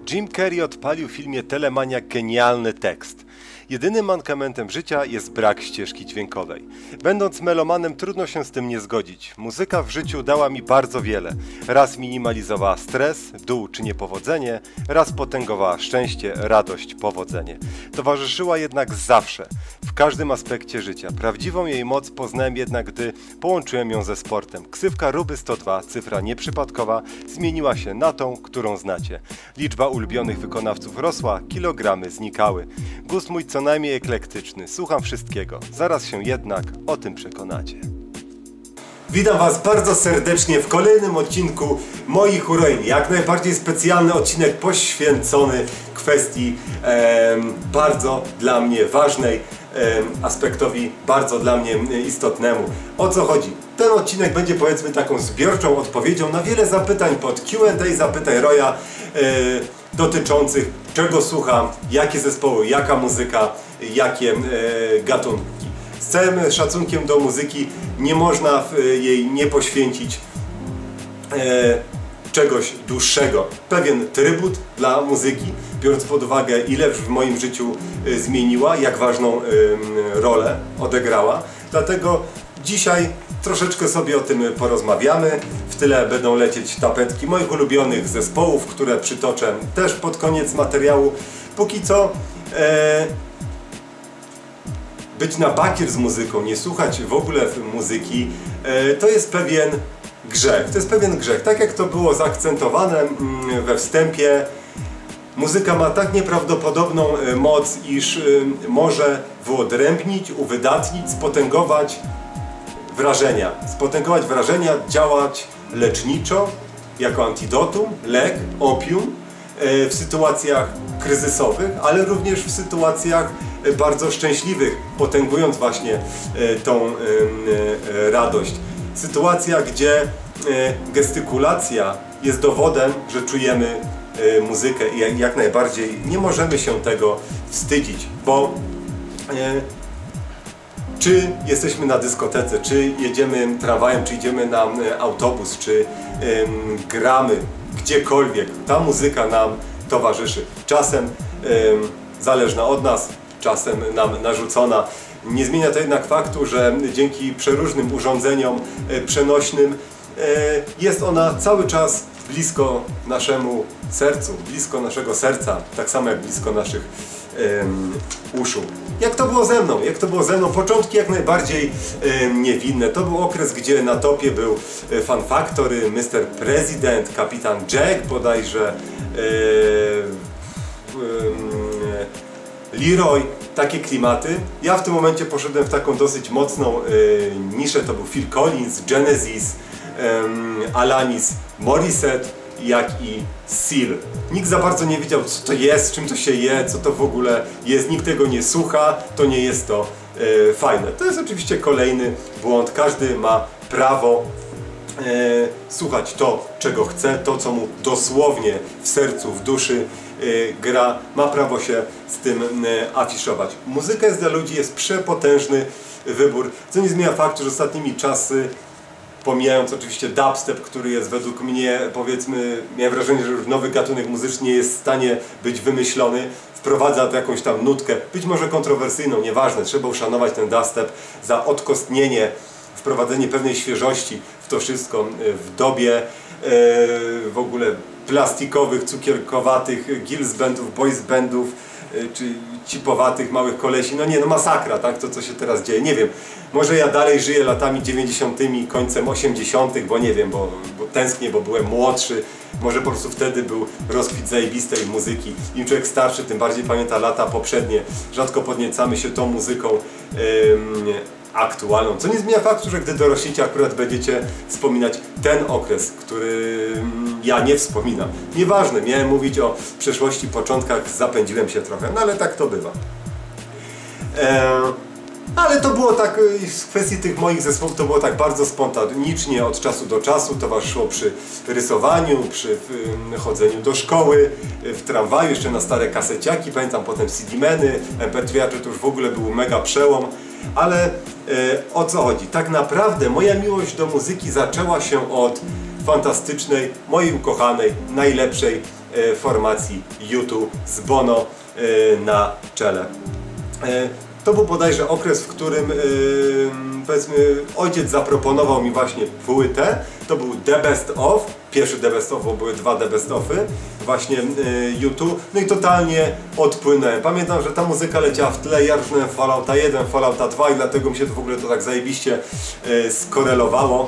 Jim Carrey odpalił w filmie Telemaniak genialny tekst. Jedynym mankamentem życia jest brak ścieżki dźwiękowej. Będąc melomanem, trudno się z tym nie zgodzić. Muzyka w życiu dała mi bardzo wiele. Raz minimalizowała stres, dół czy niepowodzenie, raz potęgowała szczęście, radość, powodzenie. Towarzyszyła jednak zawsze, w każdym aspekcie życia. Prawdziwą jej moc poznałem jednak, gdy połączyłem ją ze sportem. Ksywka Ruby 102, cyfra nieprzypadkowa, zmieniła się na tą, którą znacie. Liczba ulubionych wykonawców rosła, kilogramy znikały. Gust mój co najmniej eklektyczny, słucham wszystkiego. Zaraz się jednak o tym przekonacie. Witam Was bardzo serdecznie w kolejnym odcinku moich urojeń. Jak najbardziej specjalny odcinek poświęcony kwestii bardzo dla mnie ważnej, aspektowi bardzo dla mnie istotnemu. O co chodzi? Ten odcinek będzie, powiedzmy, taką zbiorczą odpowiedzią na wiele zapytań pod Q&A, zapytań Roya dotyczących czego słucham, jakie zespoły, jaka muzyka, jakie gatunki. Z całym szacunkiem do muzyki nie można jej nie poświęcić czegoś dłuższego. Pewien trybut dla muzyki, biorąc pod uwagę, ile w moim życiu zmieniła, jak ważną rolę odegrała. Dlatego dzisiaj troszeczkę sobie o tym porozmawiamy. W tyle będą lecieć tapetki moich ulubionych zespołów, które przytoczę też pod koniec materiału. Póki co być na bakier z muzyką, nie słuchać w ogóle muzyki, to jest pewien grzech. To jest pewien grzech. Tak jak to było zaakcentowane we wstępie, muzyka ma tak nieprawdopodobną moc, iż może wyodrębnić, uwydatnić, spotęgować wrażenia, działać leczniczo, jako antidotum, lek, opium w sytuacjach kryzysowych, ale również w sytuacjach bardzo szczęśliwych, potęgując właśnie tą radość. Sytuacja, gdzie gestykulacja jest dowodem, że czujemy muzykę i jak najbardziej nie możemy się tego wstydzić, bo czy jesteśmy na dyskotece, czy jedziemy tramwajem, czy idziemy na autobus, czy gramy gdziekolwiek, ta muzyka nam towarzyszy. Czasem zależna od nas, czasem nam narzucona. Nie zmienia to jednak faktu, że dzięki przeróżnym urządzeniom przenośnym jest ona cały czas blisko naszemu sercu, blisko naszego serca, tak samo jak blisko naszych uszu. Jak to było ze mną? Początki jak najbardziej niewinne. To był okres, gdzie na topie był Fun Factory, Mr. President, Kapitan Jack bodajże, Leroy, takie klimaty. Ja w tym momencie poszedłem w taką dosyć mocną niszę, to był Phil Collins, Genesis, Alanis Morissette, jak i Seal. Nikt za bardzo nie wiedział, co to jest, czym to się je, co to w ogóle jest, nikt tego nie słucha, to nie jest to fajne. To jest oczywiście kolejny błąd, każdy ma prawo słuchać to, czego chce, to, co mu dosłownie w sercu, w duszy gra, ma prawo się z tym afiszować. Muzyka jest dla ludzi, jest przepotężny wybór, co nie zmienia faktu, że ostatnimi czasy, pomijając oczywiście dubstep, który jest według mnie, powiedzmy, miałem wrażenie, że już nowy gatunek muzyczny nie jest w stanie być wymyślony, wprowadza to jakąś tam nutkę, być może kontrowersyjną, nieważne, trzeba uszanować ten dubstep za odkostnienie, wprowadzenie pewnej świeżości w to wszystko w dobie w ogóle plastikowych, cukierkowatych girls bandów, boys bandów, czy cipowatych małych kolesi. No nie, no masakra, tak? To co się teraz dzieje. Nie wiem, może ja dalej żyję latami 90., końcem 80., bo nie wiem, bo tęsknię, bo byłem młodszy. Może po prostu wtedy był rozkwit zajebistej muzyki. Im człowiek starszy, tym bardziej pamięta lata poprzednie. Rzadko podniecamy się tą muzyką aktualną. Co nie zmienia faktu, że gdy dorośniecie, akurat będziecie wspominać ten okres, który ja nie wspominam. Nieważne, miałem mówić o przeszłości, początkach, zapędziłem się trochę, no ale tak to bywa. Ale to było tak, w kwestii tych moich zespołów, to było tak bardzo spontanicznie, od czasu do czasu, towarzyszyło przy rysowaniu, przy chodzeniu do szkoły, w tramwaju, jeszcze na stare kaseciaki, pamiętam potem CD-meny, MP3, to już w ogóle był mega przełom. Ale o co chodzi? Tak naprawdę moja miłość do muzyki zaczęła się od fantastycznej, mojej ukochanej, najlepszej formacji U2 z Bono na czele. To był bodajże okres, w którym powiedzmy ojciec zaproponował mi właśnie płytę. To był The Best Of, pierwszy The Best Of, bo były dwa The Best Ofy właśnie U2. No i totalnie odpłynąłem. Pamiętam, że ta muzyka leciała w tle, ja różnąłem Fallouta 1, Fallouta 2 i dlatego mi się to w ogóle to tak zajebiście skorelowało.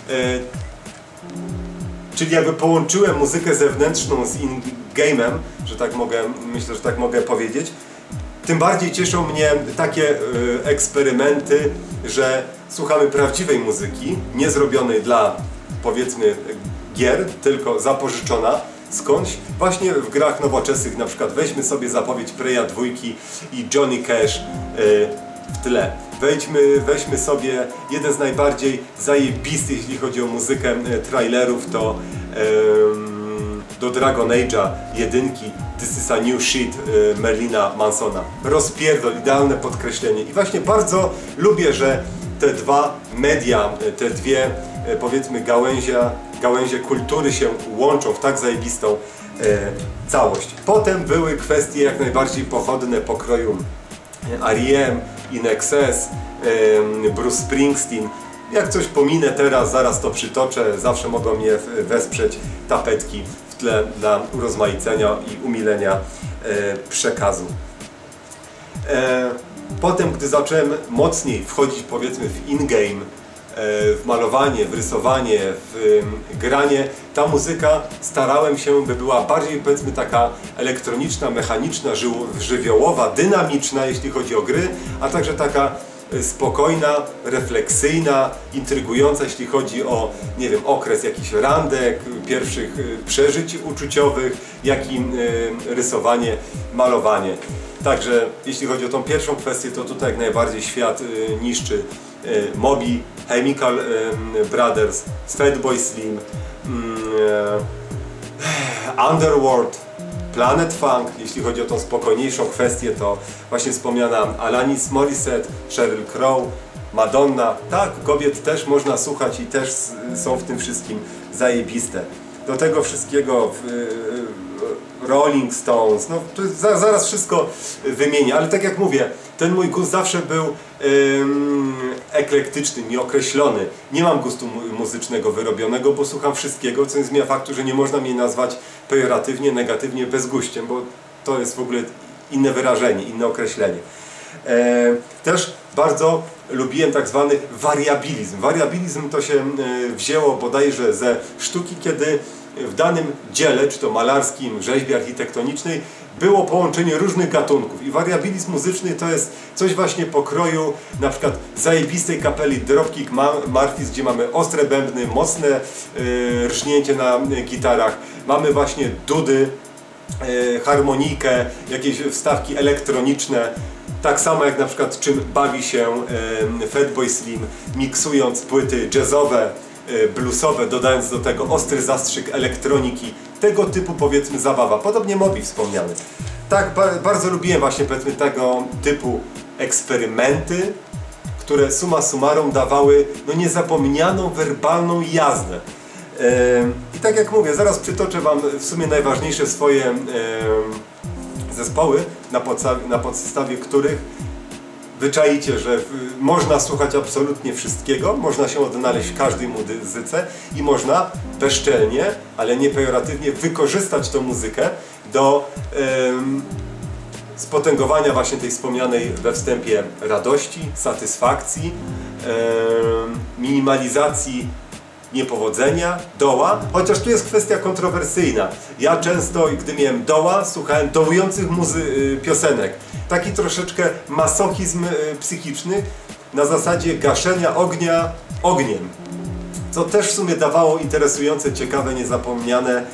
Czyli jakby połączyłem muzykę zewnętrzną z in-game'em, że tak mogę, myślę, że tak mogę powiedzieć. Tym bardziej cieszą mnie takie eksperymenty, że słuchamy prawdziwej muzyki, nie zrobionej dla, powiedzmy, gier, tylko zapożyczona skądś. Właśnie w grach nowoczesnych, na przykład weźmy sobie zapowiedź Preya 2 i Johnny Cash w tle. Weźmy sobie jeden z najbardziej zajebistych, jeśli chodzi o muzykę, trailerów, to do Dragon Age'a 1 This is a New Shit Merlina Mansona. Rozpierdol, idealne podkreślenie. I właśnie bardzo lubię, że te dwa media, te dwie, powiedzmy, gałęzie kultury się łączą w tak zajebistą całość. Potem były kwestie jak najbardziej pochodne pokroju R.E.M., In Excess, Bruce Springsteen. Jak coś pominę teraz, zaraz to przytoczę, zawsze mogą mnie wesprzeć tapetki w tle dla urozmaicenia i umilenia przekazu. Potem, gdy zacząłem mocniej wchodzić, powiedzmy, w in-game, w malowanie, w rysowanie, w granie, ta muzyka starałem się, by była bardziej, powiedzmy, taka elektroniczna, mechaniczna, żywiołowa, dynamiczna, jeśli chodzi o gry, a także taka spokojna, refleksyjna, intrygująca, jeśli chodzi o, nie wiem, okres jakichś randek, pierwszych przeżyć uczuciowych, jak i rysowanie, malowanie. Także jeśli chodzi o tą pierwszą kwestię, to tutaj jak najbardziej świat niszczy Moby, Chemical Brothers, Fatboy Slim, Underworld, Planet Funk. Jeśli chodzi o tą spokojniejszą kwestię, to właśnie wspomniana Alanis Morissette, Sheryl Crow, Madonna. Tak, kobiet też można słuchać i też są w tym wszystkim zajebiste. Do tego wszystkiego Rolling Stones, no to zaraz wszystko wymienię, ale tak jak mówię, ten mój gust zawsze był eklektyczny, nieokreślony. Nie mam gustu muzycznego wyrobionego, bo słucham wszystkiego, co nie zmienia faktu, że nie można mnie nazwać pejoratywnie, negatywnie, bezguściem, bo to jest w ogóle inne wyrażenie, inne określenie. Też bardzo lubiłem tak zwany wariabilizm. Wariabilizm to się wzięło bodajże ze sztuki, kiedy w danym dziele, czy to malarskim, rzeźbie architektonicznej, było połączenie różnych gatunków. I wariabilizm muzyczny to jest coś właśnie pokroju na przykład zajebistej kapeli Dropkick Murphys, gdzie mamy ostre bębny, mocne rżnięcie na gitarach, mamy właśnie dudy, harmonikę, jakieś wstawki elektroniczne. Tak samo jak na przykład czym bawi się Fatboy Slim, miksując płyty jazzowe, bluesowe, dodając do tego ostry zastrzyk elektroniki, tego typu, powiedzmy, zabawa. Podobnie Moby wspomniany. Tak, bardzo lubiłem właśnie, powiedzmy, tego typu eksperymenty, które summa summarum dawały no niezapomnianą werbalną jazdę. I tak jak mówię, zaraz przytoczę Wam w sumie najważniejsze swoje zespoły, na podstawie których wyczaicie, że można słuchać absolutnie wszystkiego, można się odnaleźć w każdej muzyce i można bezczelnie, ale nie pejoratywnie wykorzystać tą muzykę do spotęgowania właśnie tej wspomnianej we wstępie radości, satysfakcji, minimalizacji niepowodzenia, doła, chociaż tu jest kwestia kontrowersyjna. Ja często, gdy miałem doła, słuchałem dołujących piosenek. Taki troszeczkę masochizm psychiczny na zasadzie gaszenia ognia ogniem. Co też w sumie dawało interesujące, ciekawe, niezapomniane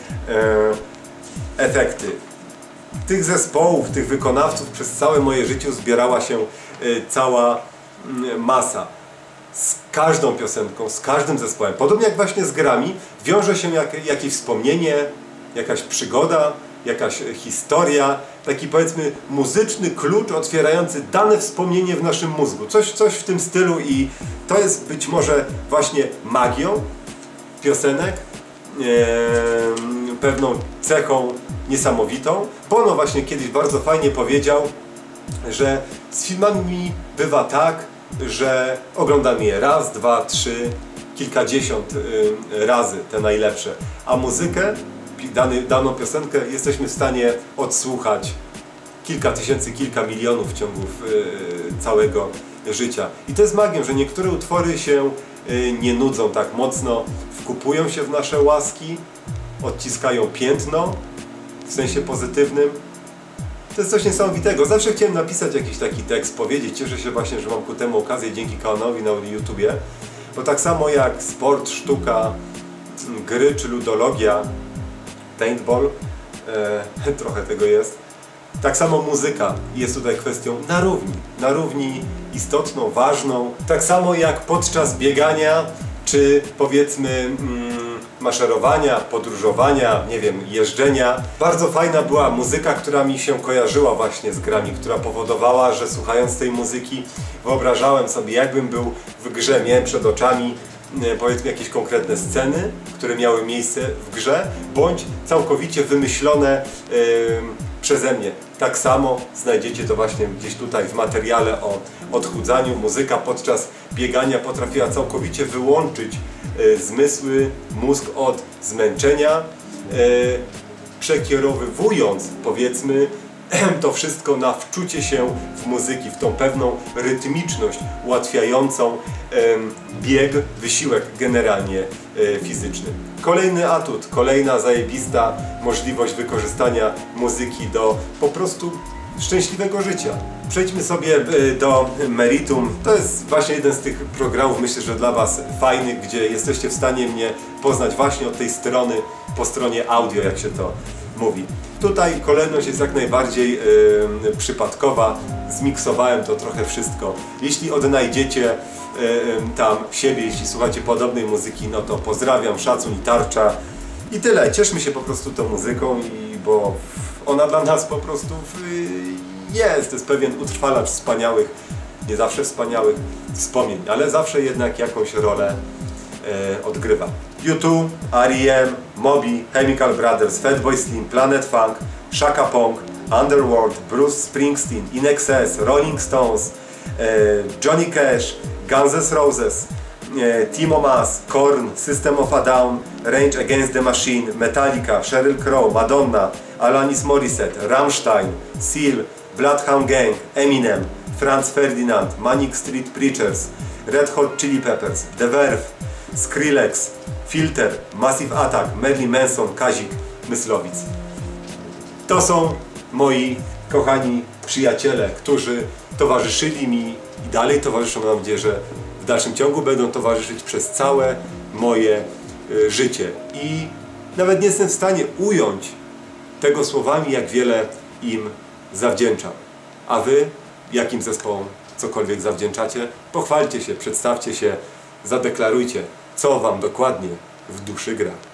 efekty. Tych zespołów, tych wykonawców przez całe moje życie zbierała się cała masa. Z każdą piosenką, z każdym zespołem, podobnie jak właśnie z grami, wiąże się jakieś wspomnienie, jakaś przygoda, jakaś historia, taki, powiedzmy, muzyczny klucz otwierający dane wspomnienie w naszym mózgu. Coś w tym stylu i to jest być może właśnie magią piosenek, pewną cechą niesamowitą. Bono właśnie kiedyś bardzo fajnie powiedział, że z filmami bywa tak, że oglądamy je raz, dwa, trzy, kilkadziesiąt razy, te najlepsze, a muzykę, daną piosenkę jesteśmy w stanie odsłuchać kilka tysięcy, kilka milionów w ciągu całego życia. I to jest magią, że niektóre utwory się nie nudzą tak mocno, wkupują się w nasze łaski, odciskają piętno w sensie pozytywnym. To jest coś niesamowitego. Zawsze chciałem napisać jakiś taki tekst, powiedzieć. Cieszę się właśnie, że mam ku temu okazję dzięki kanałowi na YouTubie. Bo tak samo jak sport, sztuka, gry czy ludologia, paintball, trochę tego jest. Tak samo muzyka jest tutaj kwestią na równi istotną, ważną. Tak samo jak podczas biegania, czy powiedzmy maszerowania, podróżowania, nie wiem, jeżdżenia. Bardzo fajna była muzyka, która mi się kojarzyła właśnie z grami, która powodowała, że słuchając tej muzyki wyobrażałem sobie, jakbym był w grze, miałem przed oczami powiedzmy jakieś konkretne sceny, które miały miejsce w grze, bądź całkowicie wymyślone przeze mnie. Tak samo znajdziecie to właśnie gdzieś tutaj w materiale o odchudzaniu. Muzyka podczas biegania potrafiła całkowicie wyłączyć zmysły, mózg od zmęczenia, przekierowywując powiedzmy to wszystko na wczucie się w muzyki, w tą pewną rytmiczność ułatwiającą bieg, wysiłek generalnie fizyczny. Kolejny atut, kolejna zajebista możliwość wykorzystania muzyki do po prostu szczęśliwego życia. Przejdźmy sobie do meritum. To jest właśnie jeden z tych programów, myślę, że dla Was fajnych, gdzie jesteście w stanie mnie poznać właśnie od tej strony, po stronie audio, jak się to mówi. Tutaj kolejność jest jak najbardziej przypadkowa. Zmiksowałem to trochę wszystko. Jeśli odnajdziecie tam siebie, jeśli słuchacie podobnej muzyki, no to pozdrawiam, szacun i tarcza. I tyle. Cieszmy się po prostu tą muzyką, bo ona dla nas po prostu jest. To jest pewien utrwalacz wspaniałych, nie zawsze wspaniałych wspomnień, ale zawsze jednak jakąś rolę odgrywa. U2, R.E.M., Moby, Chemical Brothers, Fatboy Slim, Planet Funk, Chaka Pong, Underworld, Bruce Springsteen, INXS, Rolling Stones, Johnny Cash, Guns N' Roses, Timo Maas, Korn, System of a Down, Rage Against the Machine, Metallica, Sheryl Crow, Madonna, Alanis Morissette, Rammstein, Seal, Bloodhound Gang, Eminem, Franz Ferdinand, Manic Street Preachers, Red Hot Chili Peppers, The Verve, Skrillex, Filter, Massive Attack, Marilyn Manson, Kazik Myslowic. To są moi kochani przyjaciele, którzy towarzyszyli mi i dalej towarzyszą, mam nadzieję, że w dalszym ciągu będą towarzyszyć przez całe moje życie. I nawet nie jestem w stanie ująć tego słowami, jak wiele im zawdzięczam. A Wy jakim zespołom cokolwiek zawdzięczacie? Pochwalcie się, przedstawcie się, zadeklarujcie, co Wam dokładnie w duszy gra.